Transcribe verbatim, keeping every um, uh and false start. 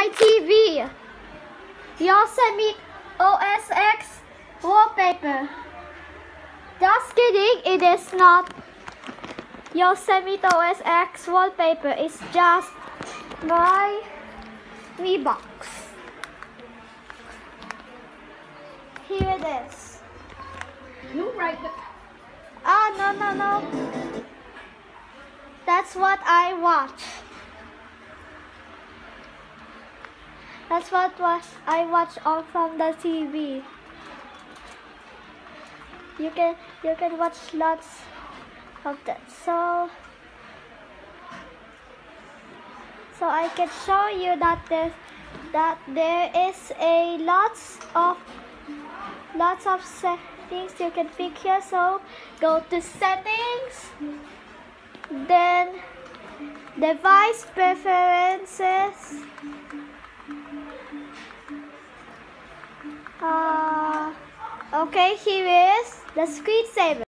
my T V. Yosemite O S X wallpaper. Just kidding, it is not Yosemite O S X wallpaper. It's just my mibox. Here it is. You right the Ah, no, no, no. That's what I watch. That's what was I watch on from the T V. You can you can watch lots of that. So so I can show you that there that there is a lots of lots of settings you can pick here. So go to settings, then device preferences. Uh, okay, here is the screensaver.